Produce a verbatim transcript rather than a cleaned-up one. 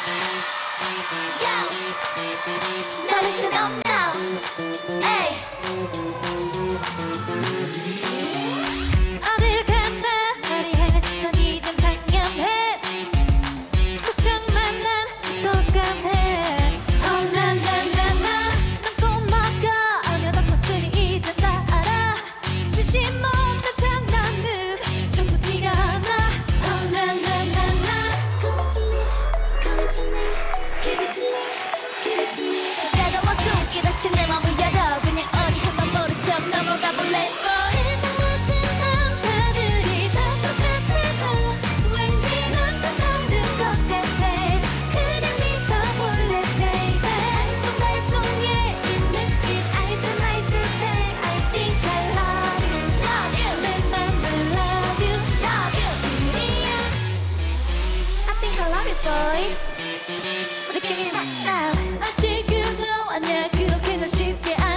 Now listen up now. Hey. 어딜 갔나 어디 향했어 이젠 당연해. 걱정만 난 똑같네. Oh na na na na. 넌 꼬마가 아니야 덕분에 이젠 다 알아. 진심 없는 장난은 전부 티가 나. Oh na na na na. Come to me, come to me, give it to me, give it to me. 차가워 꿈기 닫힌 내 맘을 열어. 그냥 어디 한번 모른 척 넘어가 볼래. 세상 모든 남자들이 다 똑같아. 왠지 넌 좀 다른 것 같아. 그냥 믿어볼래 baby. 알쏭달쏭해 이 느낌 알 듯 말 듯해. I think I love you, love you. 내 맘을 love you, love you. 우리야 I think I love you boy. 우리끼리 rock now. 아직 그도 아니야 그렇게는 쉽게